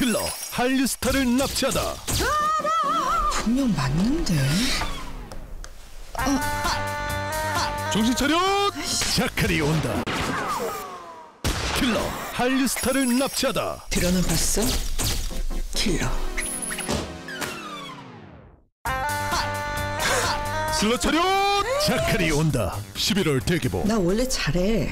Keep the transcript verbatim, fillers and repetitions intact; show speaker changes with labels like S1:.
S1: 킬러 한류 스타를 납치하다.
S2: 분명 맞는데.
S1: 정신 차려! 자칼이 온다. 킬러 한류 스타를 납치하다.
S2: 들어는 봤어? 킬러.
S1: 슬러 차려! 자칼이 온다. 십일월 대기보.
S2: 나 원래 잘해.